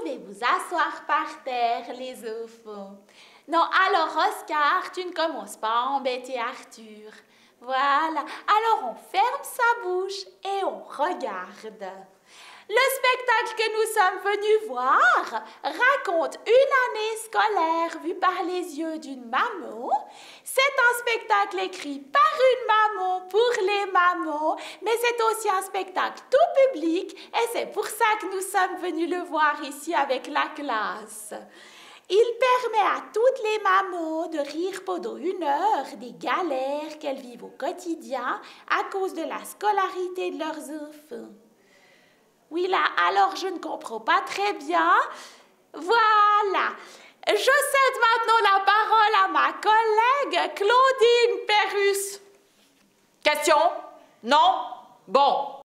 pouvez vous asseoir par terre, les enfants. Non, alors Oscar, tu ne commences pas à embêter Arthur. Voilà, alors on ferme sa bouche et on regarde. Le spectacle que nous sommes venus voir raconte une année scolaire vue par les yeux d'une maman. C'est un spectacle écrit par une maman pour les mamans, mais c'est aussi un spectacle tout public et c'est pour ça que nous sommes venus le voir ici avec la classe. Il permet à toutes les mamans de rire pendant 1 heure des galères qu'elles vivent au quotidien à cause de la scolarité de leurs enfants. Oui, là, alors je ne comprends pas très bien. Voilà. Je cède maintenant la parole à ma collègue Claudine Perrus. Question? Non? Bon.